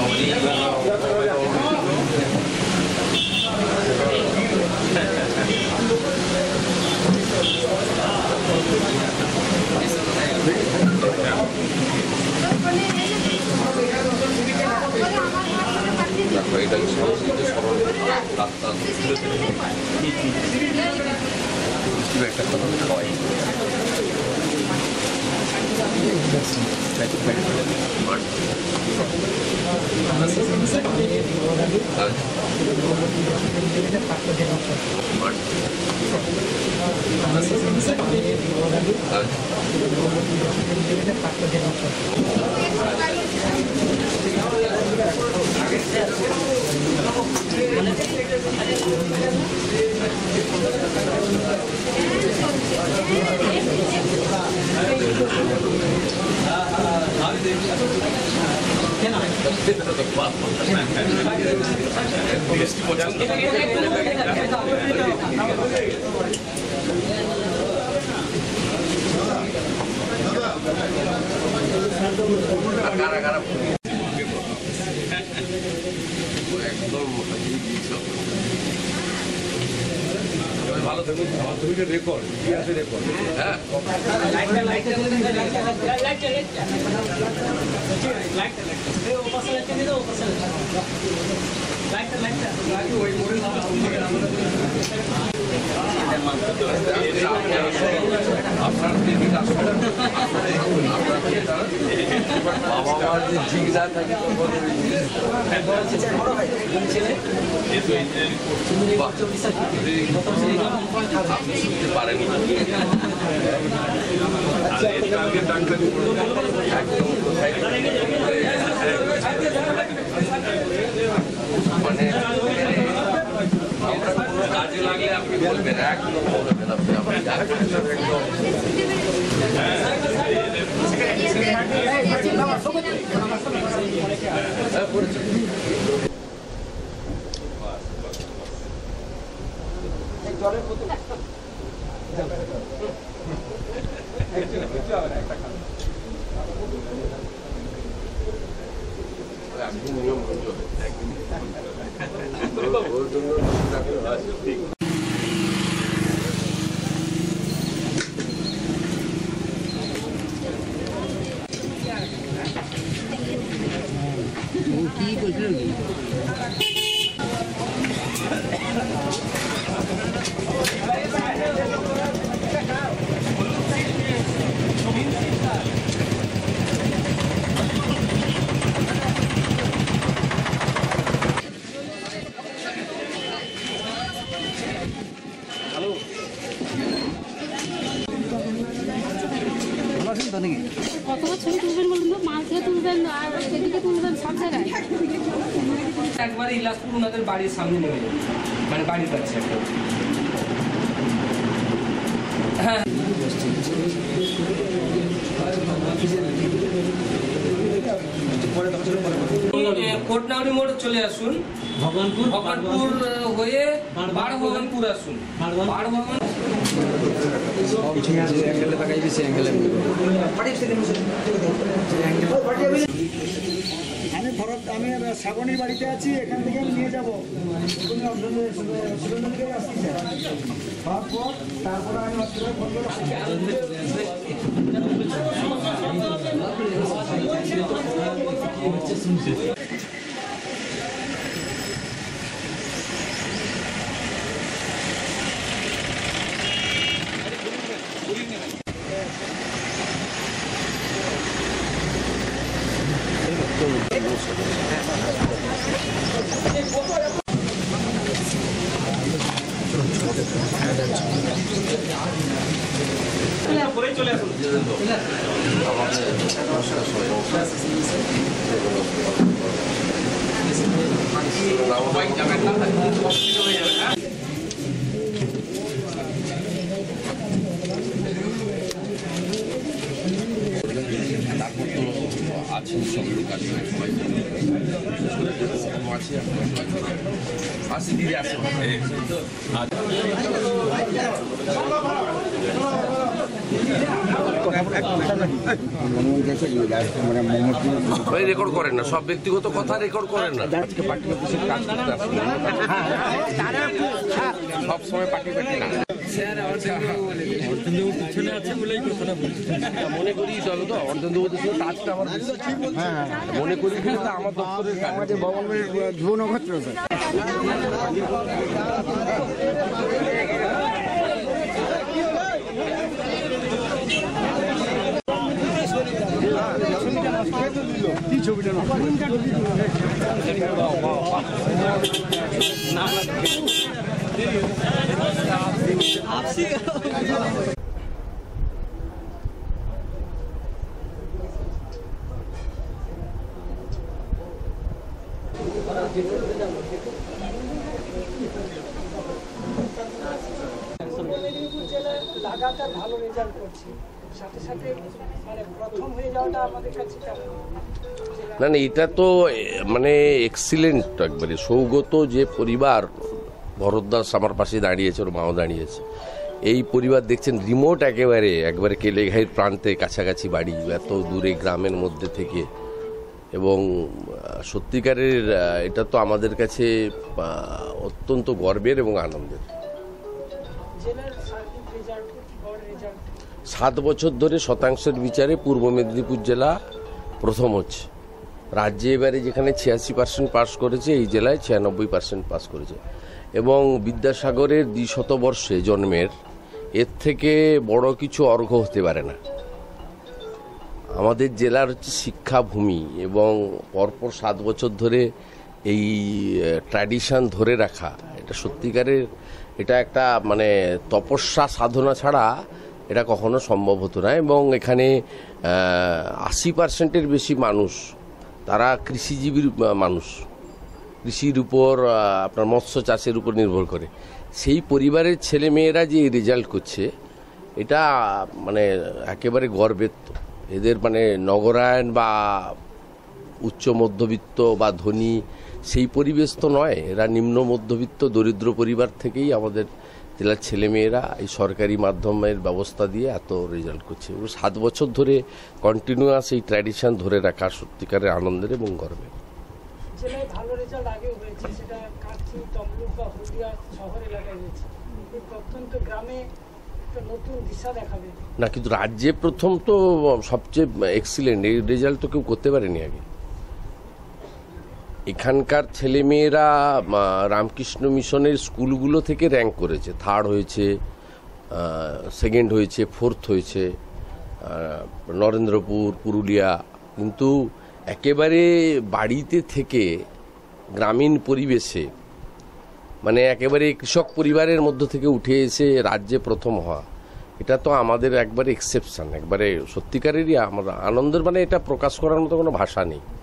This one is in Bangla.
এটা সরল রাস্তা একটা কথা খাওয়াই ভালো থাকবে রেকর্ড কি আছে রেকর্ড হ্যাঁ আপনার বাবা মার যে জিজ্ঞাসা থাকে আপনি শুনতে পারেন মানে আমরা কোনো কাজে লাগলে আপনি বলবেন একদম বলবেন আপনি ছবি তুলবেন বলুন তো, মাঝে তুলবেন আর সেদিকে তুলবেন, সব জায়গায় একবারে ইলাসপুর ওনাদের বাড়ির সামনে নেমে যাবে, মানে বাড়ির কাছে একটা। হ্যাঁ কোটনাউড়ি মোড় চলে আসুন, ভগবানপুর হয়ে বারভগবানপুর আসুন। বারভগবান আমি শ্রাবণীর বাড়িতে আছি, এখান থেকে আমি নিয়ে যাবো তারপরে আমি হসপিটালে ফোন করে চলে আসুন। আছেন সকল কাজে আছে আসি দিদি আসে রেকর্ড করেন না, সব ব্যক্তিগত কথা রেকর্ড করেন না। আজকে পার্টি অফিসের কাজ করতে আসলে সব সময় পার্টি না মনে করি চলো তো অর্ধেন্দ্রবাবুদের সঙ্গে কাজটা আমার মনে করি কিন্তু আমার দপ্তরের কাজ ধ্রুব নক্ষত্র কি ছবিটা মেদিনীপুর জেলায় লাগাতার ভালো রেজাল্ট করছে, সাথে সাথে মানে প্রথম হয়ে যাওয়াটা আমাদের কাছে না না, এটা তো মানে এক্সিলেন্ট একবারে। সৌগত যে পরিবার, ভরতদাস আমার পাশে দাঁড়িয়েছে, ওর মাও দাঁড়িয়েছে, এই পরিবার দেখছেন রিমোট একবারে কেলেঘাইয়ের প্রান্তে কাছাকাছি বাড়ি, এত দূরে গ্রামের মধ্যে থেকে, এবং সত্যিকারের এটা তো আমাদের কাছে অত্যন্ত গর্বের এবং আনন্দের। 7 বছর ধরে শতাংশের বিচারে পূর্ব মেদিনীপুর জেলা প্রথম হচ্ছে। রাজ্যে এবারে যেখানে 86% পাস করেছে, এই জেলায় 96% পাস করেছে। এবং বিদ্যাসাগরের 200 বর্ষে জন্মের এর থেকে বড় কিছু অর্ঘ্য হতে পারে না। আমাদের জেলার হচ্ছে শিক্ষাভূমি, এবং পরপর 7 বছর ধরে এই ট্র্যাডিশন ধরে রাখা, এটা সত্যিকারের, এটা একটা মানে তপস্যা সাধনা ছাড়া এটা কখনো সম্ভব হতো না। এবং এখানে 80%-এর বেশি মানুষ তারা কৃষিজীবীর মানুষ, কৃষির উপর আপনার মৎস্য চাষের উপর নির্ভর করে। সেই পরিবারের ছেলে মেয়েরা যে রেজাল্ট করছে, এটা মানে একেবারে গর্বের। তো এদের মানে নগরায়ণ বা উচ্চ মধ্যবিত্ত বা ধনী সেই পরিবেশ তো নয়, এরা নিম্ন মধ্যবিত্ত দরিদ্র পরিবার থেকেই আমাদের জেলার ছেলেমেয়েরা এই সরকারি মাধ্যমের ব্যবস্থা দিয়ে এত রেজাল্ট করছে। 7 বছর ধরে কন্টিনিউয়াস এই ট্র্যাডিশন ধরে রাখা সত্যিকারের আনন্দের এবং গর্বের। জেলায় ভালো রেজাল্ট আগে হয়েছে, সেটা কাঁথি, তমলুক বা হলদিয়া শহর এলাকায় হয়েছে। এই প্রত্যন্ত গ্রামে একটা নতুন দিশা দেখাবে না, কিন্তু রাজ্যে প্রথম তো সবচেয়ে এক্সিলেন্ট, এই রেজাল্ট তো কেউ করতে পারেনি আগে। এখানকার ছেলেমেয়েরা রামকৃষ্ণ মিশনের স্কুলগুলো থেকে র্যাঙ্ক করেছে, 3rd হয়েছে, 2nd হয়েছে, 4th হয়েছে, নরেন্দ্রপুর, পুরুলিয়া। কিন্তু একেবারে বাড়িতে থেকে গ্রামীণ পরিবেশে, মানে একেবারে কৃষক পরিবারের মধ্য থেকে উঠে এসে রাজ্যে প্রথম হওয়া, এটা তো আমাদের একবারে এক্সেপশন, একবারে সত্যিকারেরই আমরা আনন্দের, মানে এটা প্রকাশ করার মতো কোনো ভাষা নেই।